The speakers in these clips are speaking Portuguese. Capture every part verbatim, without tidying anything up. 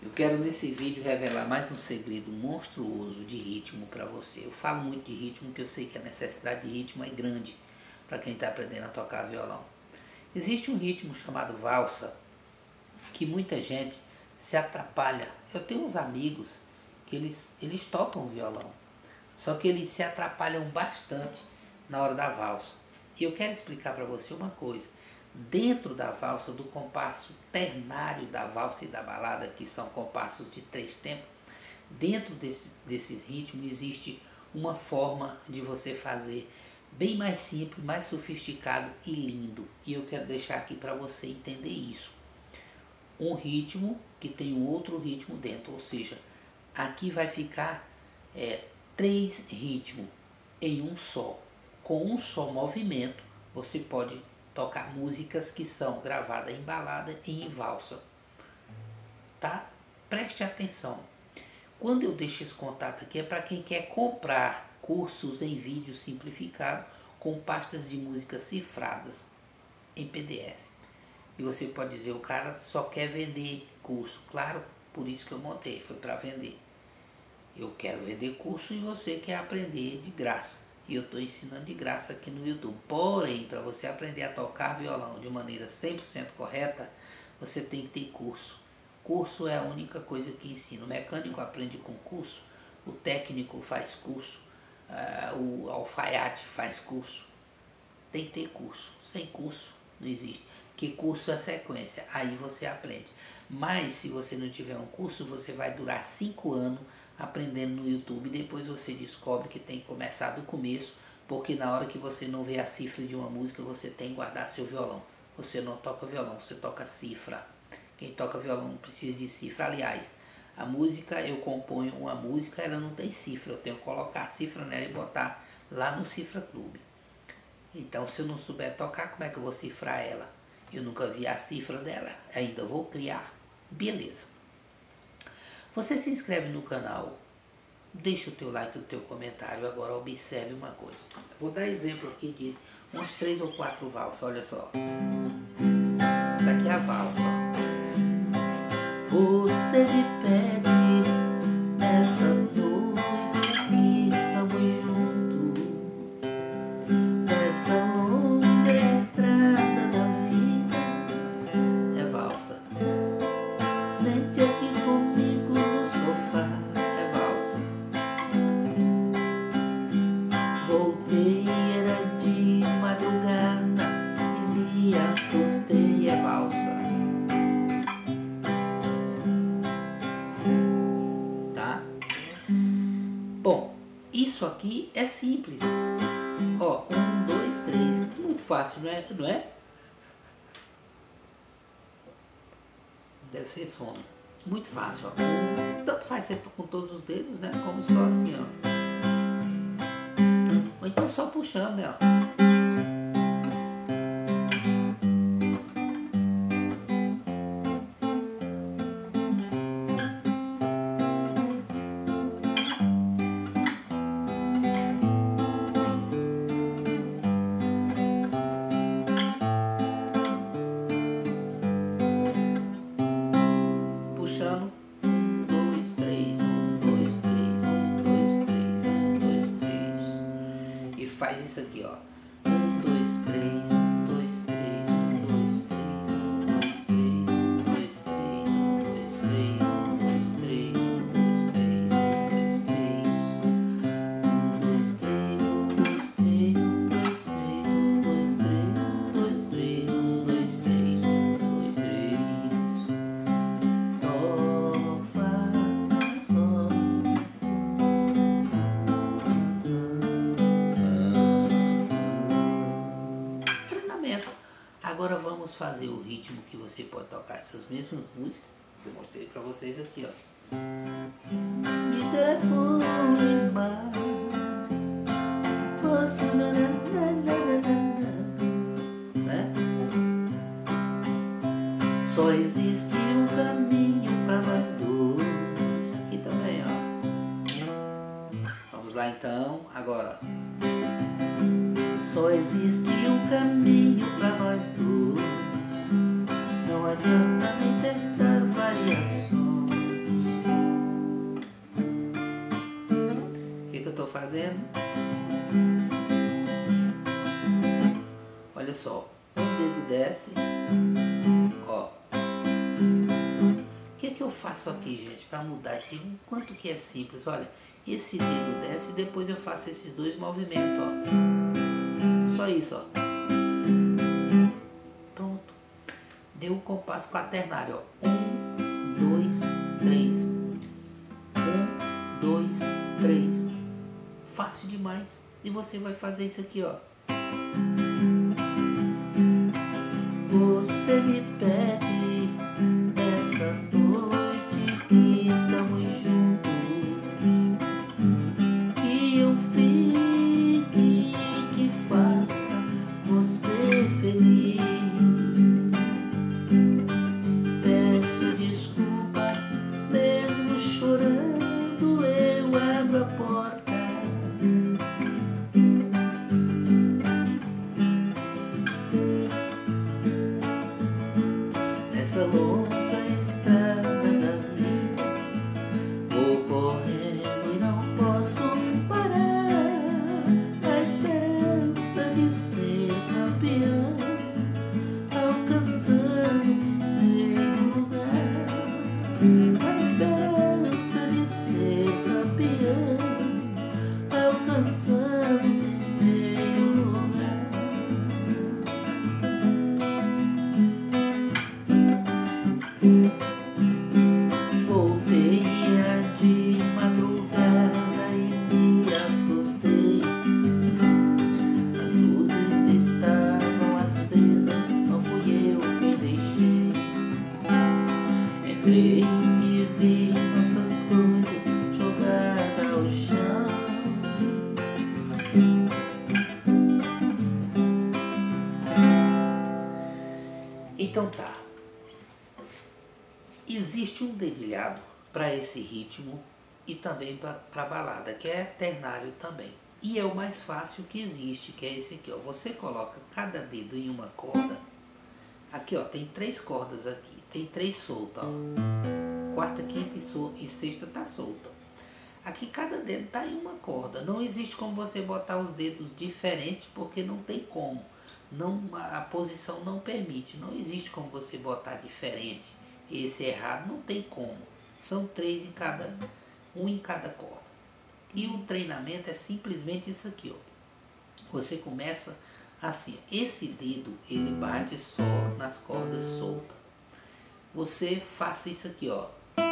Eu quero nesse vídeo revelar mais um segredo monstruoso de ritmo para você. Eu falo muito de ritmo porque eu sei que a necessidade de ritmo é grande para quem está aprendendo a tocar violão. Existe um ritmo chamado valsa que muita gente se atrapalha. Eu tenho uns amigos que eles, eles tocam violão, só que eles se atrapalham bastante na hora da valsa. E eu quero explicar para você uma coisa. Dentro da valsa, do compasso ternário da valsa e da balada, que são compassos de três tempos, dentro desse, desses ritmos existe uma forma de você fazer bem mais simples, mais sofisticado e lindo. E eu quero deixar aqui para você entender isso. Um ritmo que tem um outro ritmo dentro, ou seja, aqui vai ficar é, três ritmos em um só. Com um só movimento, você pode tocar músicas que são gravadas em balada e em valsa. Tá? Preste atenção. Quando eu deixo esse contato aqui é para quem quer comprar cursos em vídeo simplificado com pastas de músicas cifradas em P D F. E você pode dizer, o cara só quer vender curso. Claro, por isso que eu montei, foi para vender. Eu quero vender curso e você quer aprender de graça. E eu estou ensinando de graça aqui no YouTube. Porém, para você aprender a tocar violão de maneira cem por cento correta, você tem que ter curso. Curso é a única coisa que ensina. O mecânico aprende com curso, o técnico faz curso, uh, o alfaiate faz curso. Tem que ter curso. Sem curso não existe. Que curso é sequência, aí você aprende. Mas se você não tiver um curso, você vai durar cinco anos aprendendo no YouTube. E depois você descobre que tem que começar do começo, porque na hora que você não vê a cifra de uma música, você tem que guardar seu violão. Você não toca violão, você toca cifra. Quem toca violão não precisa de cifra. Aliás, a música, eu componho uma música, ela não tem cifra. Eu tenho que colocar a cifra nela e botar lá no Cifra Clube. Então, se eu não souber tocar, como é que eu vou cifrar ela? Eu nunca vi a cifra dela, ainda vou criar. Beleza. Você se inscreve no canal, deixa o teu like e o teu comentário. Agora observe uma coisa. Vou dar exemplo aqui de umas três ou quatro valsas, olha só. Isso aqui é a valsa. Você me pede essa noite que estamos juntos, essa longa estrada da vida. É valsa. Sente aqui comigo no sofá. É valsa. Voltei, era de madrugada e me assustei. É valsa. Tá? Bom, isso aqui é simples. Ó, um, dois, três. É muito fácil, não é? Não é? Deve ser sono. Muito fácil, ó. Tanto faz ser com todos os dedos, né? Como só assim, ó. Ou então só puxando, né? Ó. Faz isso aqui, ó. Um, dois, três, um, dois, três, um, dois, três, um, dois, três, um, dois, três, um, dois, três, um, dois, três, um, dois, três, um, dois, três, um, dois, três, um, dois, três, um, dois, três, um, dois, três, um, dois, três, um, dois, três, um, dois, três. Dó, fá, sol. Agora vamos fazer o ritmo que você pode tocar essas mesmas músicas que eu mostrei pra vocês aqui, ó. Me telefone mais, posso né? Só existe um caminho pra nós dois. Aqui também, ó. Vamos lá então, agora, ó. Só existe um caminho pra nós dois. Não adianta nem tentar variações. vendo? Olha só, um dedo desce, ó. O que é que eu faço aqui, gente, para mudar esse, quanto que é simples? Olha, esse dedo desce e depois eu faço esses dois movimentos, ó. Só isso, ó. Pronto. Deu o compasso quaternário, ó. Um, dois, três. Um, dois, três. Fácil demais. E você vai fazer isso aqui, ó. Você me pede essa noite que estamos juntos, que eu fique, que faça você feliz. Peço desculpa, mesmo chorando eu abro a porta. Nessa longa estrada da vida, vou correndo e não posso parar, na esperança de ser campeão, alcançando o primeiro lugar, na esperança de ser campeão, alcançando o primeiro lugar. Voltei de madrugada e me assustei. As luzes estavam acesas, não fui eu que deixei. Entrei e vi nossas coisas jogadas ao chão. Então tá. Existe um dedilhado para esse ritmo e também para balada, que é ternário também. E é o mais fácil que existe, que é esse aqui, ó. Você coloca cada dedo em uma corda. Aqui, ó, tem três cordas aqui, tem três soltas, ó. Quarta, quinta e, so, e sexta tá solta. Aqui cada dedo tá em uma corda. Não existe como você botar os dedos diferentes, porque não tem como. Não, a posição não permite. Não existe como você botar diferente. Esse errado não tem como. São três em cada, um em cada corda. E o treinamento é simplesmente isso aqui, ó. Você começa assim. Esse dedo ele bate só nas cordas soltas. Você faça isso aqui, ó.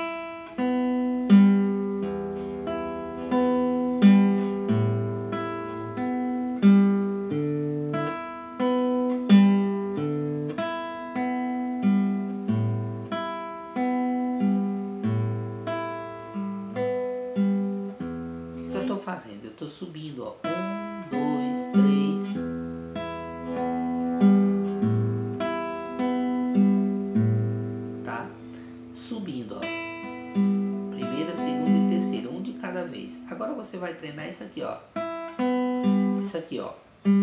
Fazendo, eu estou subindo, ó, um, dois, três, tá? Subindo, ó, primeira, segunda e terceira, um de cada vez. Agora você vai treinar isso aqui, ó, isso aqui, ó.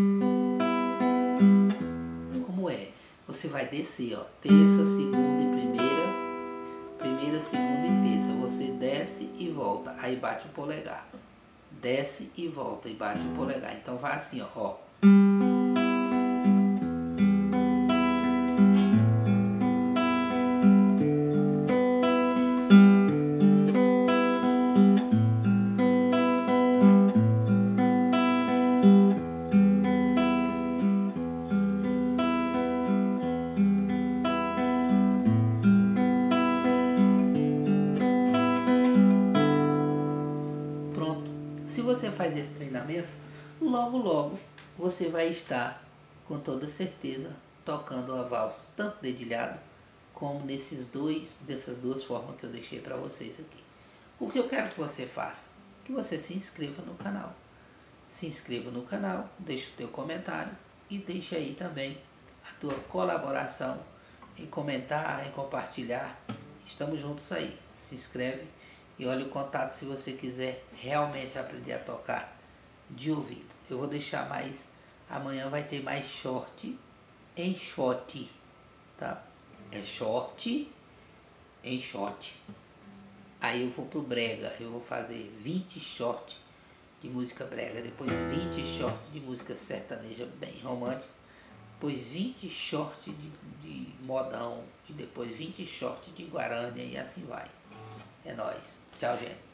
Como é? Você vai descer, ó, terça, segunda e primeira, primeira, segunda e terça. Você desce e volta, aí bate o polegar. Desce e volta e bate o polegar. Então vai assim, ó, ó. Se você faz esse treinamento, logo logo você vai estar com toda certeza tocando a valsa, tanto dedilhado como nesses dois, dessas duas formas que eu deixei para vocês aqui. O que eu quero que você faça? Que você se inscreva no canal. Se inscreva no canal, deixe o teu comentário e deixe aí também a tua colaboração em comentar, em compartilhar. Estamos juntos aí. Se inscreve e olha o contato se você quiser realmente aprender a tocar de ouvido. Eu vou deixar mais, amanhã vai ter mais short em shot, tá? É short em shot. Aí eu vou pro brega, eu vou fazer vinte short de música brega, depois vinte shorts de música sertaneja bem romântica, depois vinte shorts de, de modão e depois vinte shorts de Guarânia e assim vai. É nóis. Tchau, gente.